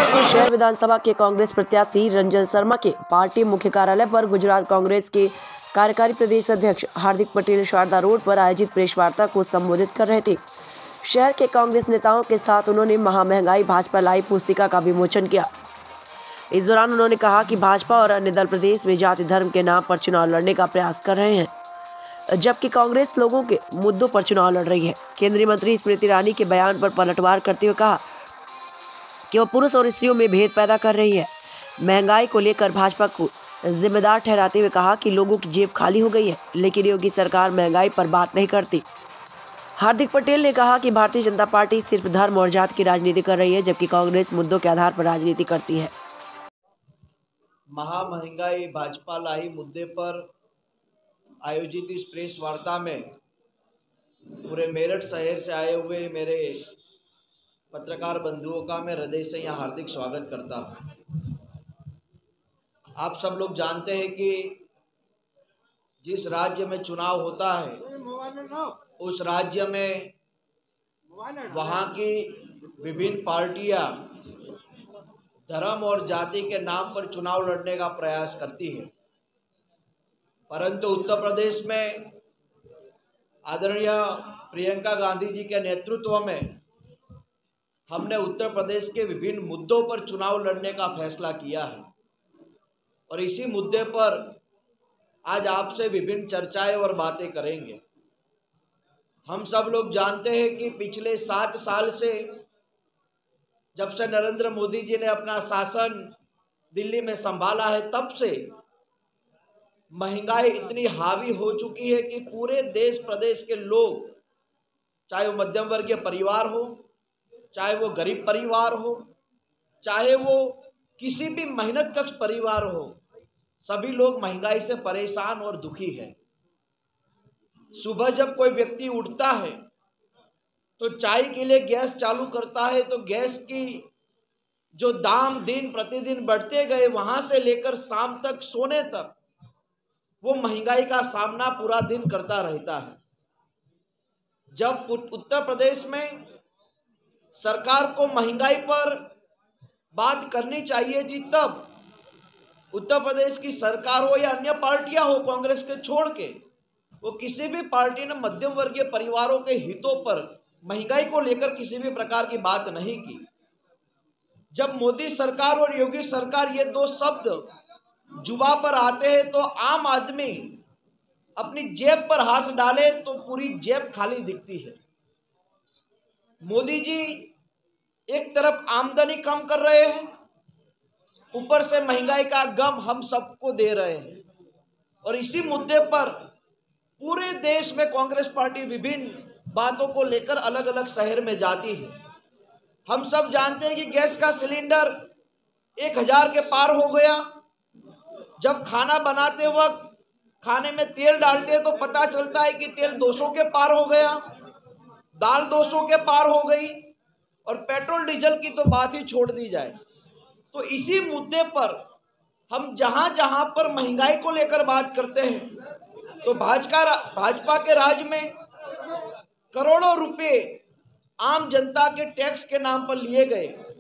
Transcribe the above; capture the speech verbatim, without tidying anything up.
जबकि शहर विधानसभा के कांग्रेस प्रत्याशी रंजन शर्मा के पार्टी मुख्य कार्यालय पर गुजरात कांग्रेस के कार्यकारी प्रदेश अध्यक्ष हार्दिक पटेल शारदा रोड पर आयोजित प्रेस वार्ता को संबोधित कर रहे थे। शहर के कांग्रेस नेताओं के साथ उन्होंने महामहंगाई भाजपा लाई पुस्तिका का विमोचन किया। इस दौरान उन्होंने कहा कि भाजपा और अन्य दल प्रदेश में जाति धर्म के नाम पर चुनाव लड़ने का प्रयास कर रहे हैं, जबकि कांग्रेस लोगों के मुद्दों पर चुनाव लड़ रही है। केंद्रीय मंत्री स्मृति ईरानी के बयान पर पलटवार करते हुए कहा कि वह पुरुष और स्त्रियों में भेद पैदा कर रही है। महंगाई को लेकर भाजपा को जिम्मेदार ठहराते हुए कहा कि लोगों की जेब खाली हो गई है, लेकिन योगी सरकार महंगाई पर बात नहीं करती। हार्दिक पटेल ने कहा कि भारतीय जनता पार्टी सिर्फ धर्म और जाति की राजनीति कर रही है, जबकि कांग्रेस मुद्दों के आधार पर राजनीति करती है। महामहंगाई भाजपा लाई मुद्दे पर आयोजित इस प्रेस वार्ता में पूरे मेरठ शहर से आए हुए मेरे पत्रकार बंधुओं का मैं हृदय से यहाँ हार्दिक स्वागत करता हूँ। आप सब लोग जानते हैं कि जिस राज्य में चुनाव होता है उस राज्य में वहाँ की विभिन्न पार्टियाँ धर्म और जाति के नाम पर चुनाव लड़ने का प्रयास करती है, परंतु उत्तर प्रदेश में आदरणीय प्रियंका गांधी जी के नेतृत्व में हमने उत्तर प्रदेश के विभिन्न मुद्दों पर चुनाव लड़ने का फैसला किया है और इसी मुद्दे पर आज आपसे विभिन्न चर्चाएं और बातें करेंगे। हम सब लोग जानते हैं कि पिछले सात साल से जब से नरेंद्र मोदी जी ने अपना शासन दिल्ली में संभाला है, तब से महंगाई इतनी हावी हो चुकी है कि पूरे देश प्रदेश के लोग, चाहे वो मध्यम वर्गीय परिवार हो, चाहे वो गरीब परिवार हो, चाहे वो किसी भी मेहनत कश परिवार हो, सभी लोग महंगाई से परेशान और दुखी हैं। सुबह जब कोई व्यक्ति उठता है तो चाय के लिए गैस चालू करता है तो गैस की जो दाम दिन प्रतिदिन बढ़ते गए, वहां से लेकर शाम तक सोने तक वो महंगाई का सामना पूरा दिन करता रहता है। जब उत्तर प्रदेश में सरकार को महंगाई पर बात करनी चाहिए थी, तब उत्तर प्रदेश की सरकार हो या अन्य पार्टियां हो कांग्रेस के छोड़ के, वो किसी भी पार्टी ने मध्यम वर्गीय परिवारों के हितों पर महंगाई को लेकर किसी भी प्रकार की बात नहीं की। जब मोदी सरकार और योगी सरकार ये दो शब्द जुबा पर आते हैं तो आम आदमी अपनी जेब पर हाथ डाले तो पूरी जेब खाली दिखती है। मोदी जी एक तरफ आमदनी कम कर रहे हैं, ऊपर से महंगाई का गम हम सबको दे रहे हैं और इसी मुद्दे पर पूरे देश में कांग्रेस पार्टी विभिन्न बातों को लेकर अलग अलग शहर में जाती है। हम सब जानते हैं कि गैस का सिलेंडर एक हजार के पार हो गया। जब खाना बनाते वक्त खाने में तेल डालते हैं तो पता चलता है कि तेल दो सौ के पार हो गया, दाल दो सौ के पार हो गई और पेट्रोल डीजल की तो बात ही छोड़ दी जाए। तो इसी मुद्दे पर हम जहां जहां पर महंगाई को लेकर बात करते हैं तो भाजपा भाजपा के राज में करोड़ों रुपए आम जनता के टैक्स के नाम पर लिए गए